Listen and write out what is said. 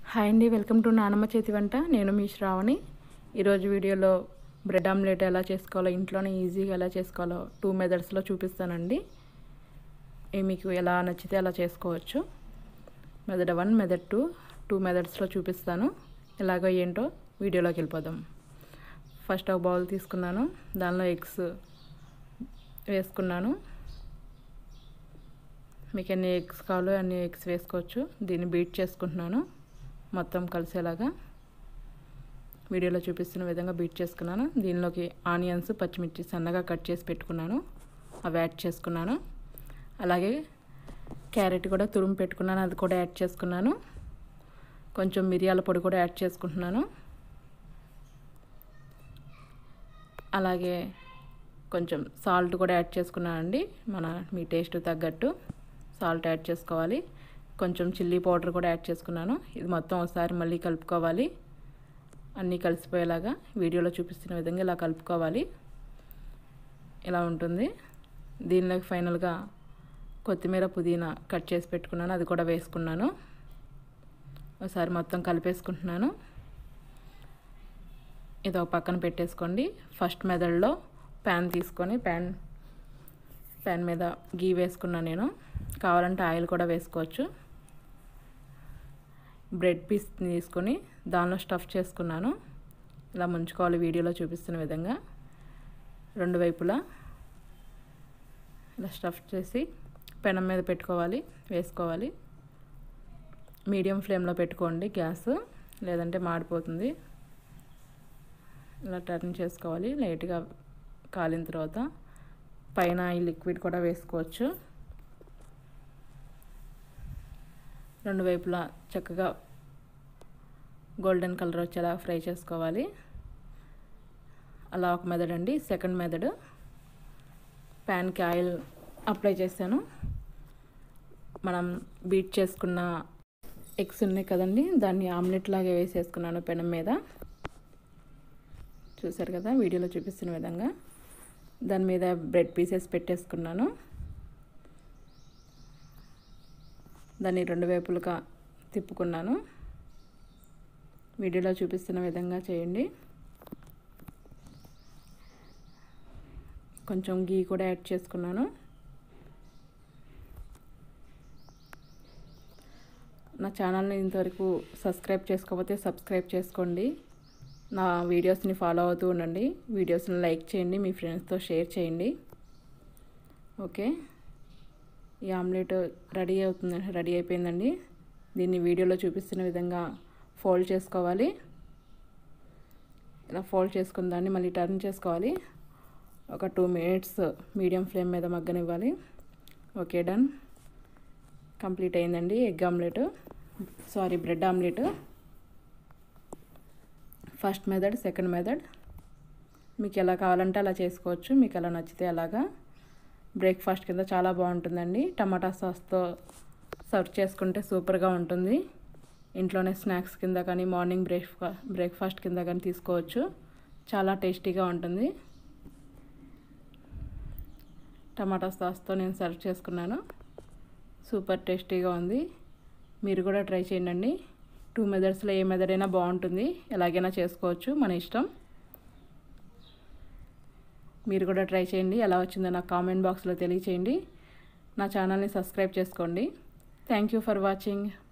Hi అండి, welcome to నానమ్మ చేతి వంట. నేను మీ శ్రావణి. ఈరోజు వీడియోలో బ్రెడ్ ఆమ్లెట్ ఎలా చేసుకోవాలో, ఇంట్లోనే ఈజీగా ఎలా చేసుకోవాలో 2 మెథడ్స్లో చూపిస్తానండి. మీకు ఎలా నచ్చితే అలా చేసుకోవచ్చు. మెథడ్ 1, మెథడ్ 2, 2 మెథడ్స్లో చూపిస్తాను. ఎలాగో ఏంటో వీడియోలోకి వెళ్ళిపోదాం. ఫస్ట్ ఒక బౌల్ తీసుకున్నాను, దానిలో ఎగ్స్ వేసుకున్నాను. మీకు ఎన్ని ఎగ్స్ కావాలో అన్ని ఎగ్స్ వేసుకోవచ్చు. దీన్ని బీట్ చేసుకుంటున్నాను మొత్తం కలిసేలాగా. వీడియోలో చూపిస్తున్న విధంగా బీట్ చేసుకున్నాను. దీనిలోకి ఆనియన్స్, పచ్చిమిర్చి సన్నగా కట్ చేసి పెట్టుకున్నాను, అవి యాడ్ చేసుకున్నాను. అలాగే క్యారెట్ కూడా తురుము పెట్టుకున్నాను, అది కూడా యాడ్ చేసుకున్నాను. కొంచెం మిరియాల పొడి కూడా యాడ్ చేసుకుంటున్నాను. అలాగే కొంచెం సాల్ట్ కూడా యాడ్ చేసుకున్నానండి. మీ టేస్ట్ తగ్గట్టు సాల్ట్ యాడ్ చేసుకోవాలి. కొంచెం చిల్లీ పౌడర్ కూడా యాడ్ చేసుకున్నాను. ఇది మొత్తం ఒకసారి మళ్ళీ కలుపుకోవాలి. అన్నీ కలిసిపోయేలాగా వీడియోలో చూపిస్తున్న విధంగా ఇలా కలుపుకోవాలి. ఇలా ఉంటుంది. దీనిలోకి ఫైనల్గా కొత్తిమీర, పుదీనా కట్ చేసి పెట్టుకున్నాను, అది కూడా వేసుకున్నాను. ఒకసారి మొత్తం కలిపేసుకుంటున్నాను. ఇది ఒక పక్కన పెట్టేసుకోండి. ఫస్ట్ మెథడ్లో ప్యాన్ తీసుకొని ప్యాన్ మీద గీ వేసుకున్నాను నేను. కావాలంటే ఆయిల్ కూడా వేసుకోవచ్చు. బ్రెడ్ పీస్ తీసుకొని దానిలో స్టఫ్ చేసుకున్నాను. ఇలా ముంచుకోవాలి వీడియోలో చూపిస్తున్న విధంగా. రెండు వైపులా ఇలా స్టఫ్ చేసి పెనం మీద పెట్టుకోవాలి, వేసుకోవాలి. మీడియం ఫ్లేమ్లో పెట్టుకోండి గ్యాస్, లేదంటే మాడిపోతుంది. ఇలా టర్న్ చేసుకోవాలి. లైట్గా కాలిన తర్వాత పైన ఈ లిక్విడ్ కూడా వేసుకోవచ్చు. రెండు వైపులా చక్కగా గోల్డెన్ కలర్ వచ్చేలా ఫ్రై చేసుకోవాలి. అలా ఒక మెథడ్ అండి. సెకండ్ మెథడ్, ప్యాన్కి ఆయిల్ అప్లై చేశాను. మనం బీట్ చేసుకున్న ఎగ్స్ ఉన్నాయి కదండి, దాన్ని ఆమ్లెట్ లాగా వేసేసుకున్నాను పెనం మీద. చూసారు కదా వీడియోలో చూపిస్తున్న విధంగా. దాని మీద బ్రెడ్ పీసెస్ పెట్టేసుకున్నాను. దాన్ని రెండు వైపులుగా తిప్పుకున్నాను. వీడియోలో చూపిస్తున్న విధంగా చేయండి. కొంచెం గీ కూడా యాడ్ చేసుకున్నాను. నా ఛానల్ని ఇంతవరకు సబ్స్క్రైబ్ చేసుకోకపోతే సబ్స్క్రైబ్ చేసుకోండి. నా వీడియోస్ని ఫాలో అవుతూ ఉండండి. వీడియోస్ని లైక్ చేయండి, మీ ఫ్రెండ్స్తో షేర్ చేయండి. ఓకే, ఈ ఆమ్లెట్ రెడీ అయిపోయిందండి. దీన్ని వీడియోలో చూపిస్తున్న విధంగా ఫోల్డ్ చేసుకోవాలి. ఇలా ఫోల్డ్ చేసుకున్న దాన్ని మళ్ళీ టర్న్ చేసుకోవాలి. ఒక 2 మినిట్స్ మీడియం ఫ్లేమ్ మీద మగ్గనివ్వాలి. Okay, done. కంప్లీట్ అయిందండి bread omelette. First method, second method మీకు ఎలా కావాలంటే అలా చేసుకోవచ్చు. మీకు ఎలా నచ్చితే అలాగా. బ్రేక్ఫాస్ట్ కింద చాలా బాగుంటుందండి. టమాటా సాస్తో సర్వ్ చేసుకుంటే సూపర్గా ఉంటుంది. ఇంట్లోనే స్నాక్స్ కింద కానీ, మార్నింగ్ బ్రేక్ఫాస్ట్ కింద కానీ తీసుకోవచ్చు. చాలా టేస్టీగా ఉంటుంది. టమాటా సాస్తో నేను సర్వ్ చేసుకున్నాను. సూపర్ టేస్టీగా ఉంది. మీరు కూడా ట్రై చేయండి. 2 మెథడ్స్లో ఏ మెథడ్ అయినా బాగుంటుంది. ఎలాగైనా చేసుకోవచ్చు, మన ఇష్టం. మీరు కూడా ట్రై చేయండి. ఎలా వచ్చిందో నాకు కామెంట్ బాక్స్లో తెలియచేయండి. నా ఛానల్ని సబ్స్క్రైబ్ చేసుకోండి. Thank you for watching.